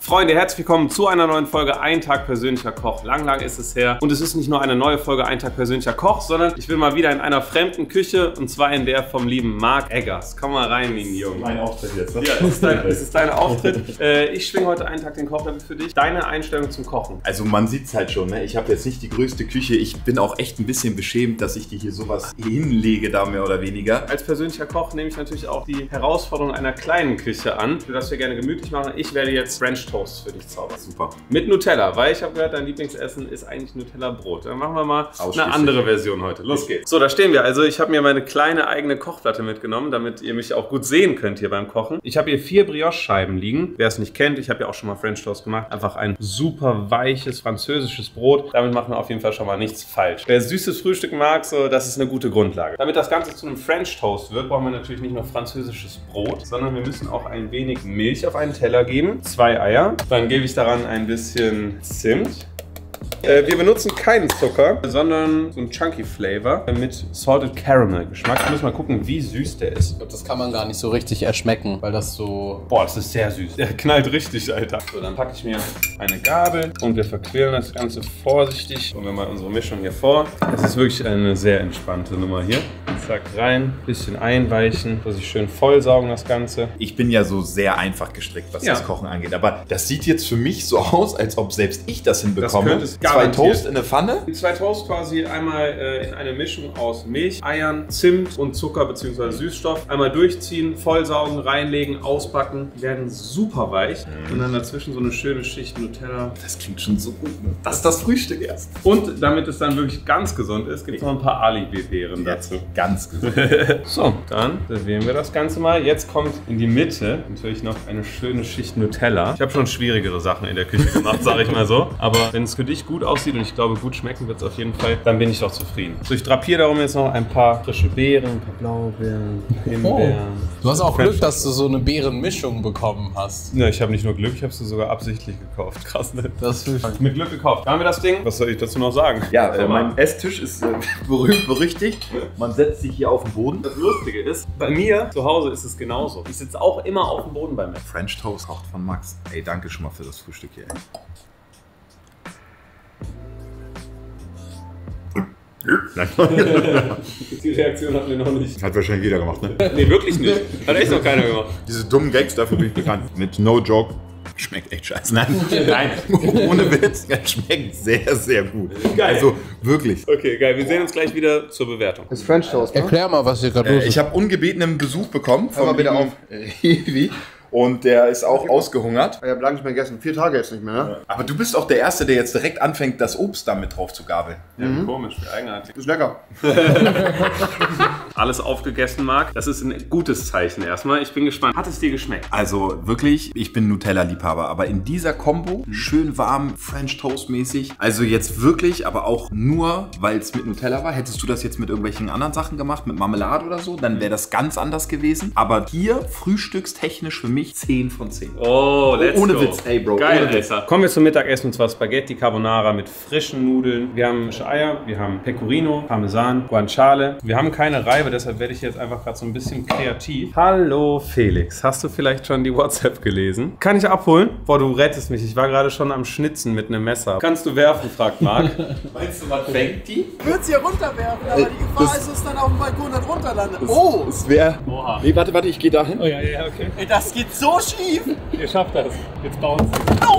Freunde, herzlich willkommen zu einer neuen Folge Ein Tag persönlicher Koch. Lang ist es her. Und es ist nicht nur eine neue Folge Ein Tag persönlicher Koch, sondern ich bin mal wieder in einer fremden Küche und zwar in der vom lieben Marc Eggers. Komm mal rein, mein Junge. Mein Auftritt jetzt, ne? Ja, es ist dein Auftritt. Ich schwinge heute einen Tag den Kochlöffel für dich. Deine Einstellung zum Kochen. Also man sieht es halt schon, ne? Ich habe jetzt nicht die größte Küche. Ich bin auch echt ein bisschen beschämt, dass ich dir hier sowas hinlege, da mehr oder weniger. Als persönlicher Koch nehme ich natürlich auch die Herausforderung einer kleinen Küche an, für das wir gerne gemütlich machen. Ich werde jetzt French Toast für dich zaubern. Super. Mit Nutella, weil ich habe gehört, dein Lieblingsessen ist eigentlich Nutella-Brot. Dann machen wir mal eine andere Version heute. Los geht's. So, da stehen wir. Also ich habe mir meine kleine eigene Kochplatte mitgenommen, damit ihr mich auch gut sehen könnt hier beim Kochen. Ich habe hier 4 Brioche-Scheiben liegen. Wer es nicht kennt, ich habe ja auch schon mal French Toast gemacht. Einfach ein super weiches französisches Brot. Damit machen wir auf jeden Fall schon mal nichts falsch. Wer süßes Frühstück mag, so, das ist eine gute Grundlage. Damit das Ganze zu einem French Toast wird, brauchen wir natürlich nicht nur französisches Brot, sondern wir müssen auch ein wenig Milch auf einen Teller geben. 2 Eier. Dann gebe ich daran ein bisschen Zimt. Wir benutzen keinen Zucker, sondern so einen Chunky Flavor mit Salted Caramel Geschmack. Ich muss mal gucken, wie süß der ist. Ich glaube, das kann man gar nicht so richtig erschmecken, weil das so... Boah, das ist sehr süß. Der knallt richtig, Alter. So, dann packe ich mir eine Gabel und wir verquirlen das Ganze vorsichtig. Holen wir mal unsere Mischung hier vor. Das ist wirklich eine sehr entspannte Nummer hier. Zack, rein, bisschen einweichen, dass ich schön vollsaugen das Ganze. Ich bin ja so sehr einfach gestrickt, was das Kochen angeht. Aber das sieht jetzt für mich so aus, als ob selbst ich das hinbekomme. Das 2 Toast in eine Pfanne? Die 2 Toast quasi einmal in eine Mischung aus Milch, Eiern, Zimt und Zucker bzw. Süßstoff. Einmal durchziehen, vollsaugen, reinlegen, ausbacken. Die werden super weich. Und dann dazwischen so eine schöne Schicht Nutella. Das klingt schon so gut, ne? Das ist das Frühstück erst. Und damit es dann wirklich ganz gesund ist, gibt es noch ein paar Alibi-Beeren dazu. Ganz gesund. So, dann servieren wir das Ganze mal. Jetzt kommt in die Mitte natürlich noch eine schöne Schicht Nutella. Ich habe schon schwierigere Sachen in der Küche gemacht, sage ich mal so. Aber wenn es für dich gut aussieht und ich glaube, gut schmecken wird es auf jeden Fall, dann bin ich doch zufrieden. So, ich drapiere darum jetzt noch ein paar frische Beeren, ein paar Blaubeeren, Himbeeren. Du hast auch Glück, dass du so eine Beerenmischung bekommen hast. Ne, ich habe nicht nur Glück, ich habe sie sogar absichtlich gekauft. Krass, ne? Das ist Mit Glück gekauft. Da haben wir das Ding. Was soll ich dazu noch sagen? Ja, mein Esstisch ist berühmt berüchtigt. Man setzt sich hier auf den Boden. Das Lustige ist, bei mir zu Hause ist es genauso. Ich sitze auch immer auf dem Boden bei mir. French Toast kocht von Max. Ey, danke schon mal für das Frühstück hier. Die Reaktion hatten wir noch nicht. Hat wahrscheinlich jeder gemacht, ne? Nee, wirklich nicht. Hat echt noch keiner gemacht. Diese dummen Gags, dafür bin ich bekannt. Mit No Joke. Schmeckt echt scheiße. Nein, ohne Witz. Es schmeckt sehr, sehr gut. Geil. Also wirklich. Okay, geil. Wir sehen uns gleich wieder zur Bewertung. Das ist French Toast, ne? Erklär mal, was hier gerade los ist. Ich habe ungebetenen Besuch bekommen Hör mal von bitte lieben Hiwi. Und der ist auch ausgehungert. Ich habe lange nicht mehr gegessen. 4 Tage jetzt nicht mehr, ne? Aber du bist auch der Erste, der jetzt direkt anfängt, das Obst da mit drauf zu gabeln. Ja, komisch, wie eigenartig. Ist lecker. Alles aufgegessen, Marc. Das ist ein gutes Zeichen erstmal. Ich bin gespannt. Hat es dir geschmeckt? Also wirklich, ich bin Nutella-Liebhaber, aber in dieser Kombo, schön warm, French Toast mäßig. Also jetzt wirklich, aber auch nur, weil es mit Nutella war. Hättest du das jetzt mit irgendwelchen anderen Sachen gemacht, mit Marmelade oder so, dann wäre das ganz anders gewesen. Aber hier, frühstückstechnisch für mich 10 von 10. Oh, let's Ohne go. Witz, ey Bro, Geil, ohne Witz. Alter. Kommen wir zum Mittagessen, und zwar Spaghetti Carbonara mit frischen Nudeln. Wir haben frische Eier, wir haben Pecorino, Parmesan, Guanciale. Wir haben keine Reibe, deshalb werde ich jetzt einfach gerade so ein bisschen kreativ. Hallo Felix, hast du vielleicht schon die WhatsApp gelesen? Kann ich abholen? Boah, du rettest mich. Ich war gerade schon am Schnitzen mit einem Messer. Kannst du werfen, fragt Marc. Meinst du, was fängt die? Ich würde es hier runterwerfen, aber die Gefahr ist, dass es dann auf dem Balkon dann runterlandet. Oh! Es wäre... Oha. Nee, warte, ich gehe dahin. Oh ja, okay. Ey, das geht so schief! Ihr schafft das. Jetzt bauen Sie.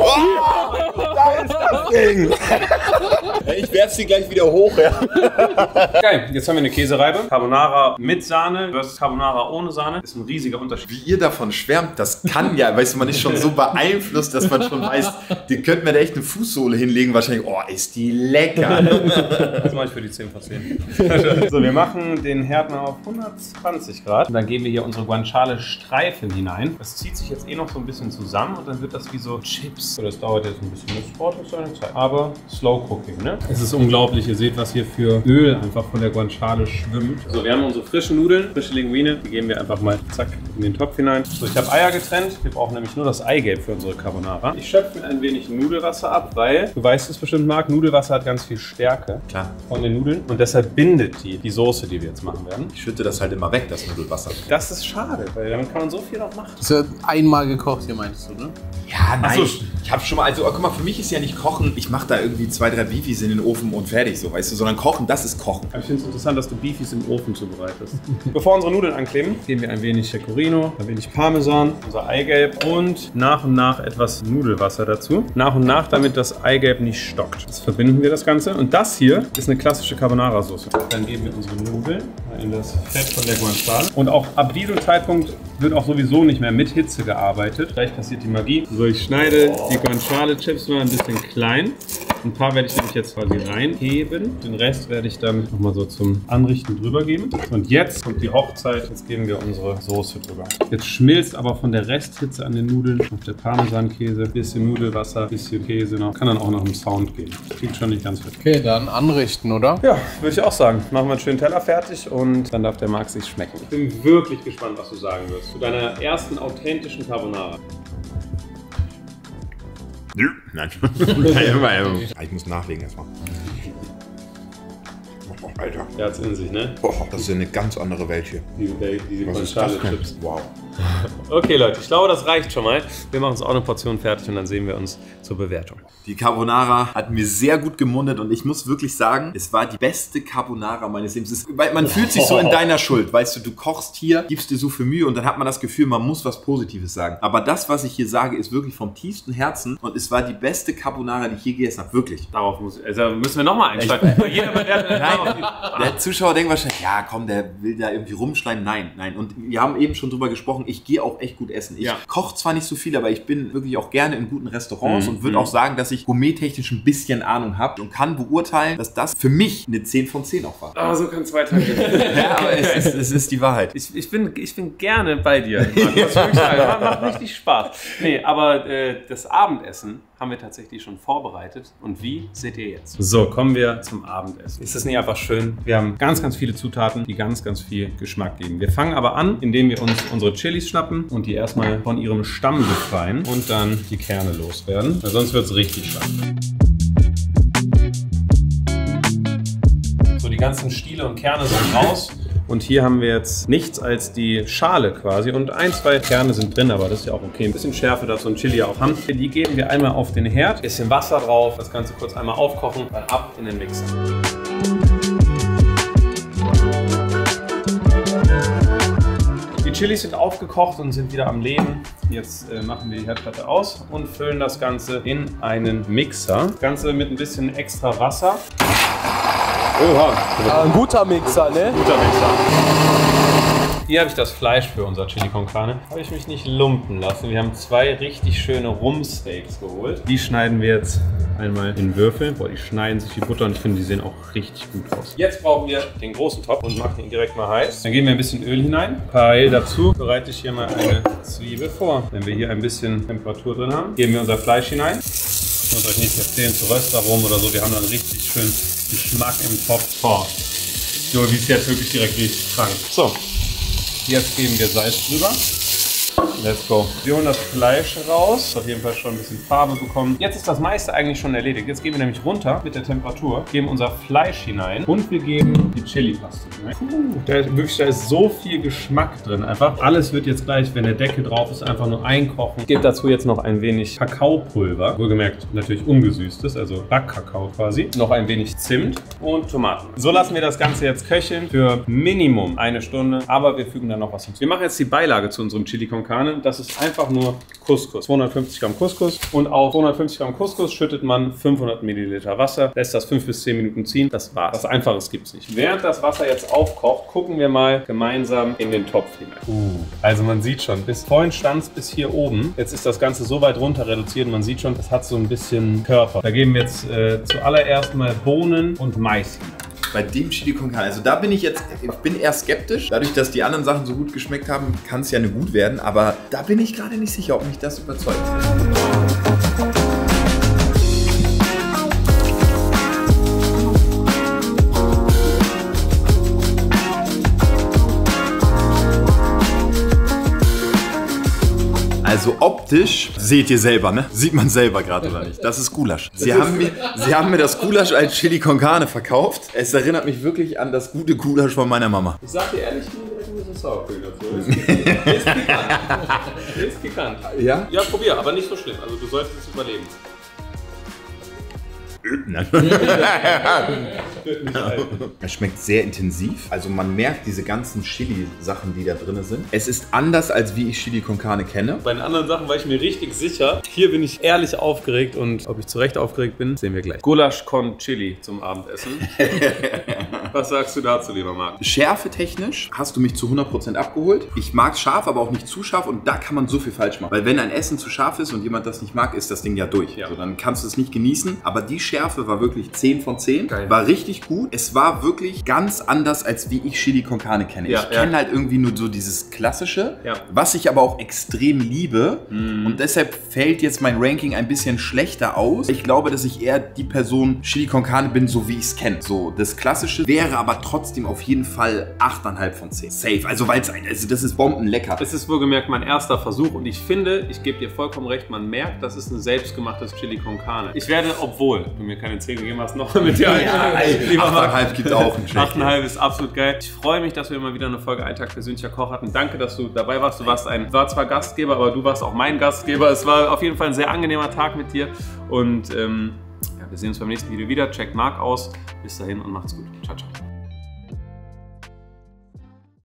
Da ist das Ding! Ich werf sie gleich wieder hoch, ja. Geil, jetzt haben wir eine Käsereibe. Carbonara mit Sahne versus Carbonara ohne Sahne. Ist ein riesiger Unterschied. Wie ihr davon schwärmt, das kann ja, weißt du, man ist schon so beeinflusst, dass man schon weiß, die könnten mir da echt eine Fußsohle hinlegen. Wahrscheinlich, oh, ist die lecker. Das mache ich für die 10 von 10. So, wir machen den Herd mal auf 120 Grad. Und dann geben wir hier unsere Guanciale-Streifen hinein. Das zieht sich jetzt eh noch so ein bisschen zusammen und dann wird das wie so Chips. So, das dauert jetzt ein bisschen. Das braucht jetzt seine Zeit. Aber Slow Cooking, ne? Es ist unglaublich. Ihr seht, was hier für Öl einfach von der Guanciale schwimmt. So, wir haben unsere frischen Nudeln, frische Linguine. Die geben wir einfach mal zack in den Topf hinein. So, ich habe Eier getrennt. Wir brauchen nämlich nur das Eigelb für unsere Carbonara. Ich schöpfe ein wenig Nudelwasser ab, weil, du weißt es bestimmt, Marc, Nudelwasser hat ganz viel Stärke. Klar. Von den Nudeln. Und deshalb bindet die Soße, die wir jetzt machen werden. Ich schütte das halt immer weg, das Nudelwasser. Das ist schade, weil damit kann man so viel noch machen. Das wird einmal gekocht hier, meinst du, ne? Ja, nein. Achso, Ich habe schon mal, also guck mal, für mich ist ja nicht Kochen, ich mache da irgendwie 2, 3 Beefies in den Ofen und fertig so, weißt du, sondern Kochen, das ist Kochen. Ich finde es interessant, dass du Beefies im Ofen zubereitest. Bevor unsere Nudeln ankleben, geben wir ein wenig Pecorino, ein wenig Parmesan, unser Eigelb und nach und nach etwas Nudelwasser dazu. Nach und nach, damit das Eigelb nicht stockt. Jetzt verbinden wir das Ganze und das hier ist eine klassische Carbonara-Soße. Dann geben wir unsere Nudeln in das Fett von der Guanciale. Und auch ab diesem Zeitpunkt wird auch sowieso nicht mehr mit Hitze gearbeitet. Gleich passiert die Magie. So, ich schneide die Guanciale-Chips mal ein bisschen klein. Ein paar werde ich nämlich jetzt quasi reinheben. Den Rest werde ich dann nochmal so zum Anrichten drüber geben. Und jetzt kommt die Hochzeit. Jetzt geben wir unsere Soße drüber. Jetzt schmilzt aber von der Resthitze an den Nudeln noch der Parmesankäse, bisschen Nudelwasser, bisschen Käse noch. Kann dann auch noch im Sound gehen. Klingt schon nicht ganz fit. Okay, dann anrichten, oder? Ja, würde ich auch sagen. Machen wir einen schönen Teller fertig und dann darf der Marc sich schmecken. Ich bin wirklich gespannt, was du sagen wirst zu deiner ersten authentischen Carbonara. Nein. Ich muss nachlegen erstmal. Oh, Alter. Der hat's in sich, ne? Boah, das ist eine ganz andere Welt hier. Diese Was ist das denn? Guanciale-Chips. Wow. Okay, Leute, ich glaube, das reicht schon mal. Wir machen uns auch eine Portion fertig und dann sehen wir uns zur Bewertung. Die Carbonara hat mir sehr gut gemundet und ich muss wirklich sagen, es war die beste Carbonara meines Lebens. Man fühlt sich so in deiner Schuld, weißt du, du kochst hier, gibst dir so viel Mühe und dann hat man das Gefühl, man muss was Positives sagen. Aber das, was ich hier sage, ist wirklich vom tiefsten Herzen und es war die beste Carbonara, die ich je gegessen habe, wirklich. Darauf müssen wir nochmal einsteigen. Der Zuschauer denkt wahrscheinlich, ja komm, der will da irgendwie rumschleimen. Nein. Und wir haben eben schon drüber gesprochen, ich gehe auch echt gut essen. Ich koche zwar nicht so viel, aber ich bin wirklich auch gerne in guten Restaurants und würde auch sagen, dass ich gourmettechnisch ein bisschen Ahnung habe und kann beurteilen, dass das für mich eine 10 von 10 auch war. Ah, so kann es weitergehen. Ja, aber es ist die Wahrheit. Ich bin gerne bei dir. Macht richtig Spaß. Nee, aber das Abendessen haben wir tatsächlich schon vorbereitet. Und wie, seht ihr jetzt? So, kommen wir zum Abendessen. Ist das nicht einfach schön? Wir haben ganz, ganz viele Zutaten, die ganz, ganz viel Geschmack geben. Wir fangen aber an, indem wir uns unsere Chilis schnappen und die erstmal von ihrem Stamm befreien und dann die Kerne loswerden, weil sonst wird es richtig scharf. So, die ganzen Stiele und Kerne sind raus. Und hier haben wir jetzt nichts als die Schale quasi und 1, 2 Kerne sind drin, aber das ist ja auch okay. Ein bisschen Schärfe darf so ein Chili auch haben. Die geben wir einmal auf den Herd, bisschen Wasser drauf, das Ganze kurz einmal aufkochen, dann ab in den Mixer. Die Chilis sind aufgekocht und sind wieder am Leben. Jetzt machen wir die Herdplatte aus und füllen das Ganze in einen Mixer. Das Ganze mit ein bisschen extra Wasser. Oha. Ein guter Mixer, ne? Guter Mixer. Hier habe ich das Fleisch für unser Chili con Carne. Habe ich mich nicht lumpen lassen. Wir haben 2 richtig schöne Rumpsteaks geholt. Die schneiden wir jetzt einmal in Würfel. Boah, die schneiden sich wie Butter und ich finde, die sehen auch richtig gut aus. Jetzt brauchen wir den großen Topf und machen ihn direkt mal heiß. Dann geben wir ein bisschen Öl hinein. Parallel dazu bereite ich hier mal eine Zwiebel vor. Wenn wir hier ein bisschen Temperatur drin haben, geben wir unser Fleisch hinein. Ich muss euch nicht erzählen, zu Röstaromen oder so. Wir haben dann richtig schön Geschmack im Topf. Oh. So wie es jetzt wirklich direkt riecht. Krank. So, jetzt geben wir Salz drüber. Let's go. Wir holen das Fleisch raus. Auf jeden Fall schon ein bisschen Farbe bekommen. Jetzt ist das meiste eigentlich schon erledigt. Jetzt gehen wir nämlich runter mit der Temperatur, geben unser Fleisch hinein und wir geben die Chili-Paste hinein. Da ist so viel Geschmack drin einfach. Alles wird jetzt gleich, wenn der Deckel drauf ist, einfach nur einkochen. Ich gebe dazu jetzt noch ein wenig Kakaopulver. Wohlgemerkt natürlich ungesüßtes, also Backkakao quasi. Noch ein wenig Zimt und Tomaten. So lassen wir das Ganze jetzt köcheln für Minimum 1 Stunde. Aber wir fügen dann noch was hinzu. Wir machen jetzt die Beilage zu unserem Chili con Carne. Das ist einfach nur Couscous. 250 Gramm Couscous. Und auf 250 Gramm Couscous schüttet man 500 Milliliter Wasser, lässt das 5 bis 10 Minuten ziehen. Das war's. Was Einfaches gibt's nicht. Während das Wasser jetzt aufkocht, gucken wir mal gemeinsam in den Topf hinein. Also man sieht schon, vorhin stand es bis hier oben. Jetzt ist das Ganze so weit runter reduziert und man sieht schon, es hat so ein bisschen Körper. Da geben wir jetzt zuallererst mal Bohnen und Mais hinein. Bei dem Chili con Carne, also da bin ich bin eher skeptisch. Dadurch, dass die anderen Sachen so gut geschmeckt haben, kann es ja nur gut werden. Aber da bin ich gerade nicht sicher, ob mich das überzeugt. Also optisch seht ihr selber, ne? Sieht man selber gerade oder nicht? Das ist Gulasch. Sie haben mir das Gulasch als Chili con Carne verkauft. Es erinnert mich wirklich an das gute Gulasch von meiner Mama. Ich sag dir ehrlich, das Sour Cream dazu. Ist pikant. Ist pikant. Ja? Ja, probier, aber nicht so schlimm. Also du solltest es überleben. Es schmeckt sehr intensiv. Also man merkt diese ganzen Chili-Sachen, die da drin sind. Es ist anders, als wie ich Chili con Carne kenne. Bei den anderen Sachen war ich mir richtig sicher. Hier bin ich ehrlich aufgeregt und ob ich zu Recht aufgeregt bin, sehen wir gleich. Gulasch con Chili zum Abendessen. Was sagst du dazu, lieber Marc? Schärfe technisch hast du mich zu 100% abgeholt. Ich mag scharf, aber auch nicht zu scharf und da kann man so viel falsch machen. Weil wenn ein Essen zu scharf ist und jemand das nicht mag, ist das Ding ja durch. Ja. Also dann kannst du es nicht genießen. Aber die Schärfe war wirklich 10 von 10. Geil. War richtig gut. Es war wirklich ganz anders, als wie ich Chili con Carne kenne. Ja, ich kenne halt irgendwie nur so dieses Klassische, was ich aber auch extrem liebe. Und deshalb fällt jetzt mein Ranking ein bisschen schlechter aus. Ich glaube, dass ich eher die Person Chili con Carne bin, so wie ich es kenne. So, das Klassische wäre aber trotzdem auf jeden Fall 8,5 von 10. Safe. Also, weil also das ist bombenlecker. Es ist wohlgemerkt mein erster Versuch und ich finde, ich gebe dir vollkommen recht, man merkt, das ist ein selbstgemachtes Chili con Carne. Ich werde, obwohl du mir keine 10 gegeben hast, noch mit dir ein. 8,5 gibt auch einen Check. 8,5 ist absolut geil. Ich freue mich, dass wir immer wieder eine Folge Alltag persönlicher Koch hatten. Danke, dass du dabei warst. Du war zwar Gastgeber, aber du warst auch mein Gastgeber. Es war auf jeden Fall ein sehr angenehmer Tag mit dir. Und wir sehen uns beim nächsten Video wieder. Checkt Marc aus. Bis dahin und macht's gut. Ciao, ciao.